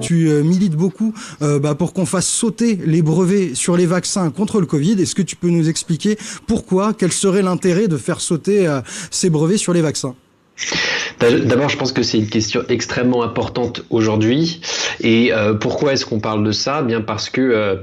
tu milites beaucoup pour qu'on fasse sauter les brevets sur les vaccins contre le Covid. Est-ce que tu peux nous expliquer pourquoi, quel serait l'intérêt de faire sauter ces brevets sur les vaccins ? D'abord, je pense que c'est une question extrêmement importante aujourd'hui. Et pourquoi est-ce qu'on parle de ça ? Bien parce que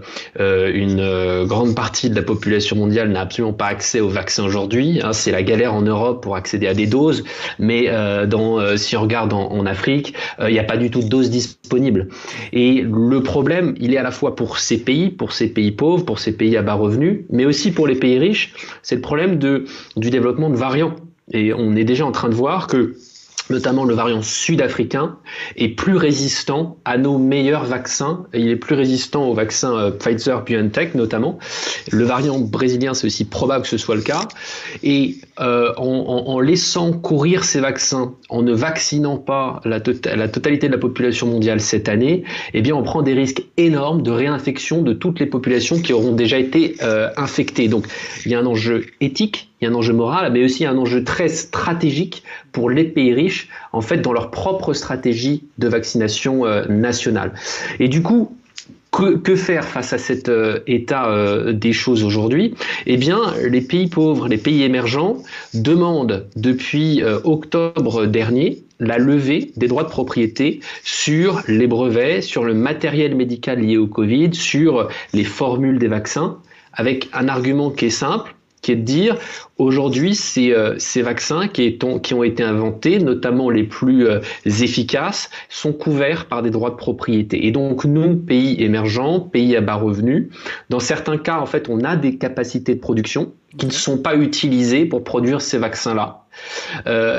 une grande partie de la population mondiale n'a absolument pas accès aux vaccins aujourd'hui. C'est la galère en Europe pour accéder à des doses. Mais si on regarde en Afrique, il n'y a pas du tout de doses disponibles. Et le problème, il est à la fois pour ces pays pauvres, pour ces pays à bas revenus, mais aussi pour les pays riches. C'est le problème du développement de variants. Et on est déjà en train de voir que notamment le variant sud-africain est plus résistant à nos meilleurs vaccins. Il est plus résistant aux vaccins Pfizer-BioNTech notamment. Le variant brésilien, c'est aussi probable que ce soit le cas. Et en laissant courir ces vaccins, en ne vaccinant pas la totalité de la population mondiale cette année, eh bien on prend des risques énormes de réinfection de toutes les populations qui auront déjà été infectées. Donc il y a un enjeu éthique, il y a un enjeu moral, mais aussi un enjeu très stratégique pour les pays riches, en fait, dans leur propre stratégie de vaccination nationale. Et du coup, que faire face à cet état des choses aujourd'hui ? Eh bien, les pays pauvres, les pays émergents demandent depuis octobre dernier la levée des droits de propriété sur les brevets, sur le matériel médical lié au Covid, sur les formules des vaccins, avec un argument qui est simple, qui est de dire aujourd'hui ces vaccins qui ont été inventés, notamment les plus efficaces, sont couverts par des droits de propriété. Et donc nous, pays émergents, pays à bas revenus, dans certains cas, en fait, on a des capacités de production qui ne sont pas utilisées pour produire ces vaccins-là. Pourquoi ?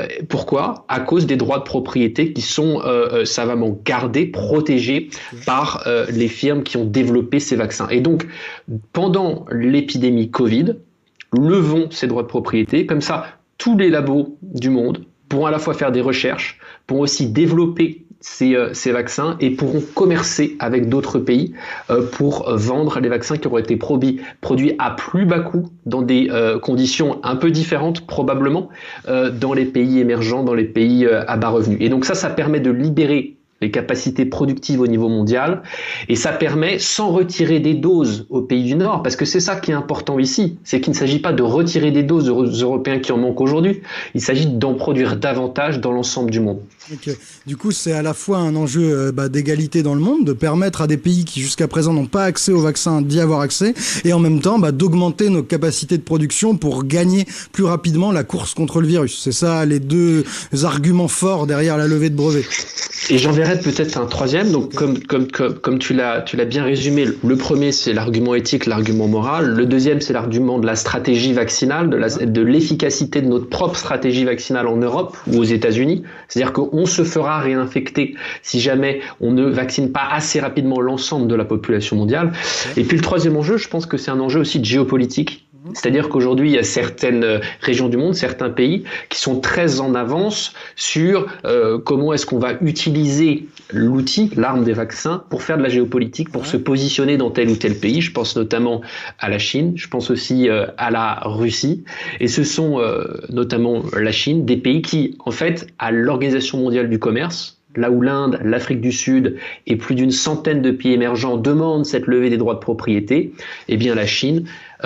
À cause des droits de propriété qui sont savamment gardés, protégés par les firmes qui ont développé ces vaccins. Et donc, pendant l'épidémie Covid, levons ces droits de propriété, comme ça tous les labos du monde pourront à la fois faire des recherches, pourront aussi développer ces vaccins et pourront commercer avec d'autres pays pour vendre les vaccins qui auront été produits à plus bas coût dans des conditions un peu différentes probablement dans les pays émergents, dans les pays à bas revenus. Et donc ça permet de libérer les capacités productives au niveau mondial, et ça permet, sans retirer des doses aux pays du Nord, parce que c'est ça qui est important ici, c'est qu'il ne s'agit pas de retirer des doses aux Européens qui en manquent aujourd'hui, il s'agit d'en produire davantage dans l'ensemble du monde. Okay. Du coup, c'est à la fois un enjeu d'égalité dans le monde, de permettre à des pays qui jusqu'à présent n'ont pas accès aux vaccins d'y avoir accès, et en même temps d'augmenter nos capacités de production pour gagner plus rapidement la course contre le virus. C'est ça les deux arguments forts derrière la levée de brevets. Et j'en verrai peut-être un troisième. Donc, comme tu l'as bien résumé, le premier c'est l'argument éthique, l'argument moral. Le deuxième c'est l'argument de la stratégie vaccinale, de l'efficacité de notre propre stratégie vaccinale en Europe ou aux États-Unis. C'est-à-dire qu'on se fera réinfecter si jamais on ne vaccine pas assez rapidement l'ensemble de la population mondiale. Et puis le troisième enjeu, je pense que c'est un enjeu aussi de géopolitique. C'est-à-dire qu'aujourd'hui, il y a certaines régions du monde, certains pays qui sont très en avance sur comment est-ce qu'on va utiliser l'outil, l'arme des vaccins, pour faire de la géopolitique, pour se positionner dans tel ou tel pays. Je pense notamment à la Chine, je pense aussi à la Russie. Et ce sont notamment la Chine, des pays qui, en fait, à l'Organisation mondiale du commerce, là où l'Inde, l'Afrique du Sud et plus d'une centaine de pays émergents demandent cette levée des droits de propriété, eh bien la Chine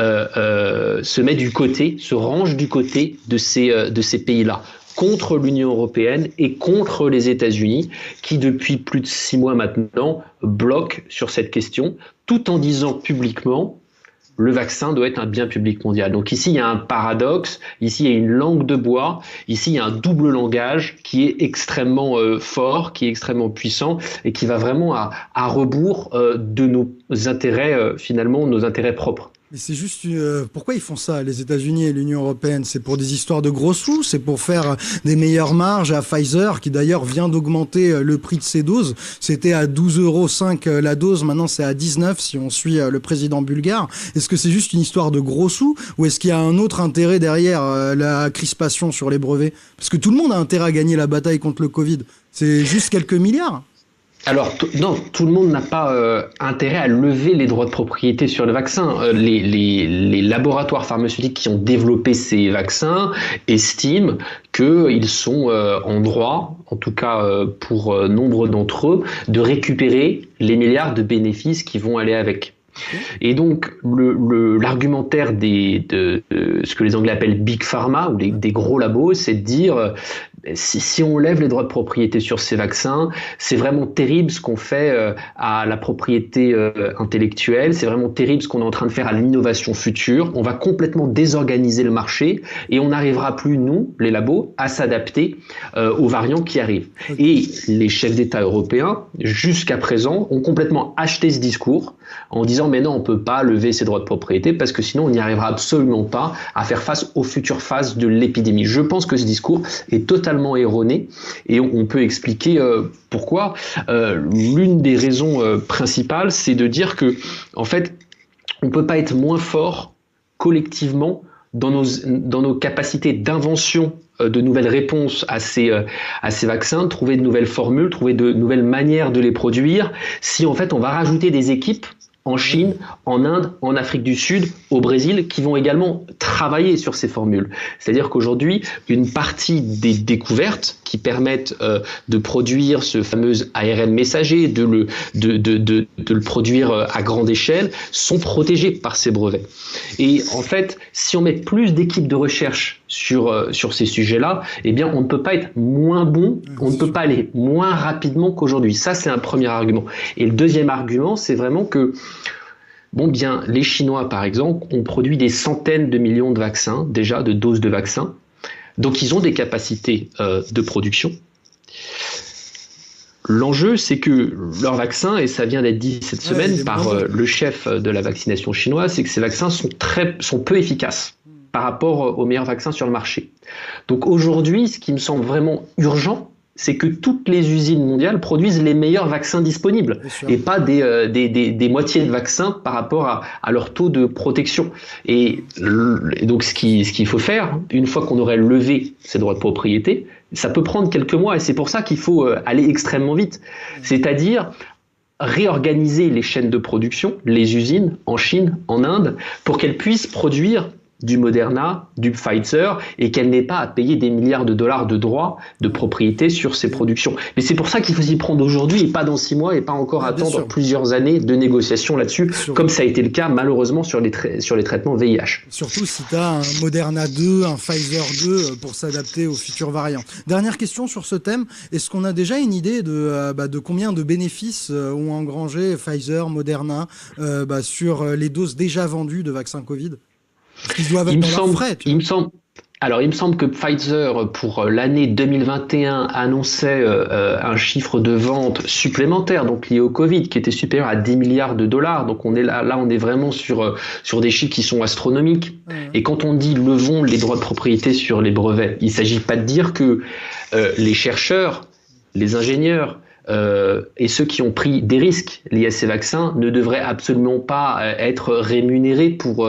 se range du côté de ces pays-là, contre l'Union européenne et contre les États-Unis, qui depuis plus de 6 mois maintenant bloquent sur cette question, tout en disant publiquement le vaccin doit être un bien public mondial. Donc ici, il y a un paradoxe, ici, il y a une langue de bois, ici, il y a un double langage qui est extrêmement fort, qui est extrêmement puissant et qui va vraiment à rebours de nos intérêts, finalement, nos intérêts propres. Mais c'est juste pourquoi ils font ça, les États-Unis et l'Union européenne ? C'est pour des histoires de gros sous ? C'est pour faire des meilleures marges à Pfizer, qui d'ailleurs vient d'augmenter le prix de ses doses. C'était à 12,05 € la dose, maintenant c'est à 19 si on suit le président bulgare. Est-ce que c'est juste une histoire de gros sous, ou est-ce qu'il y a un autre intérêt derrière la crispation sur les brevets ? Parce que tout le monde a intérêt à gagner la bataille contre le Covid. C'est juste quelques milliards. Alors, non, tout le monde n'a pas intérêt à lever les droits de propriété sur le vaccin. Les laboratoires pharmaceutiques qui ont développé ces vaccins estiment qu'ils sont en droit, en tout cas pour nombre d'entre eux, de récupérer les milliards de bénéfices qui vont aller avec. Et donc, l'argumentaire de ce que les Anglais appellent Big Pharma, ou des gros labos, c'est de dire si on lève les droits de propriété sur ces vaccins, c'est vraiment terrible ce qu'on fait à la propriété intellectuelle, c'est vraiment terrible ce qu'on est en train de faire à l'innovation future, on va complètement désorganiser le marché et on n'arrivera plus, nous, les labos, à s'adapter aux variants qui arrivent. Et les chefs d'État européens, jusqu'à présent, ont complètement acheté ce discours en disant mais non, on ne peut pas lever ces droits de propriété parce que sinon on n'y arrivera absolument pas à faire face aux futures phases de l'épidémie. Je pense que ce discours est totalement erroné et on peut expliquer pourquoi. L'une des raisons principales, c'est de dire que en fait, on ne peut pas être moins fort collectivement dans nos capacités d'invention de nouvelles réponses à ces vaccins, de trouver de nouvelles formules, trouver de nouvelles manières de les produire, si en fait on va rajouter des équipes en Chine, en Inde, en Afrique du Sud, au Brésil, qui vont également travailler sur ces formules. C'est-à-dire qu'aujourd'hui, une partie des découvertes qui permettent de produire ce fameux ARN messager, de le produire à grande échelle, sont protégées par ces brevets. Et en fait, si on met plus d'équipes de recherche sur ces sujets-là, eh bien, on ne peut pas être moins bon, on ne peut pas aller moins rapidement qu'aujourd'hui. Ça, c'est un premier argument. Et le deuxième argument, c'est vraiment que les Chinois, par exemple, ont produit des centaines de millions de vaccins, déjà, de doses de vaccins. Donc, ils ont des capacités de production. L'enjeu, c'est que leurs vaccins, et ça vient d'être dit cette semaine par le chef de la vaccination chinoise, c'est que ces vaccins sont peu efficaces par rapport aux meilleurs vaccins sur le marché. Donc aujourd'hui, ce qui me semble vraiment urgent, c'est que toutes les usines mondiales produisent les meilleurs vaccins disponibles et pas des moitiés de vaccins par rapport à leur taux de protection. Et donc ce qu'il faut faire, une fois qu'on aurait levé ces droits de propriété, ça peut prendre quelques mois et c'est pour ça qu'il faut aller extrêmement vite. C'est-à-dire réorganiser les chaînes de production, les usines en Chine, en Inde, pour qu'elles puissent produire du Moderna, du Pfizer, et qu'elle n'ait pas à payer des milliards de dollars de droits de propriété sur ces productions. Mais c'est pour ça qu'il faut s'y prendre aujourd'hui et pas dans 6 mois et pas encore attendre plusieurs années de négociations là-dessus, comme ça a été le cas malheureusement sur les traitements VIH. Surtout si tu as un Moderna 2, un Pfizer 2 pour s'adapter aux futurs variants. Dernière question sur ce thème, est-ce qu'on a déjà une idée de combien de bénéfices ont engrangé Pfizer, Moderna sur les doses déjà vendues de vaccins Covid ? Il me semble que Pfizer, pour l'année 2021, annonçait un chiffre de vente supplémentaire, donc lié au Covid, qui était supérieur à 10 milliards de dollars. Donc on est vraiment sur des chiffres qui sont astronomiques. Et quand on dit levons les droits de propriété sur les brevets, il ne s'agit pas de dire que les chercheurs, les ingénieurs, et ceux qui ont pris des risques liés à ces vaccins ne devraient absolument pas être rémunérés pour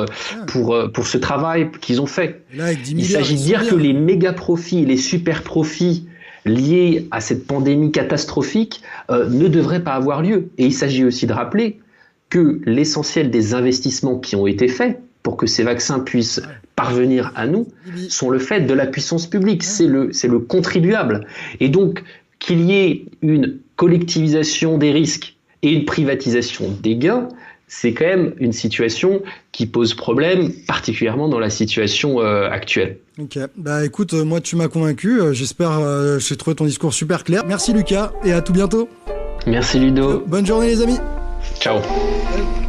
ce travail qu'ils ont fait. Là, il s'agit de dire que les méga profits, les super profits liés à cette pandémie catastrophique ne devraient pas avoir lieu. Et il s'agit aussi de rappeler que l'essentiel des investissements qui ont été faits pour que ces vaccins puissent parvenir à nous sont le fait de la puissance publique, c'est le contribuable. Et donc, qu'il y ait une collectivisation des risques et une privatisation des gains, c'est quand même une situation qui pose problème, particulièrement dans la situation actuelle. Ok, écoute, moi tu m'as convaincu, j'espère j'ai trouvé ton discours super clair. Merci Lucas et à tout bientôt. Merci Ludo. Bonne journée les amis. Ciao.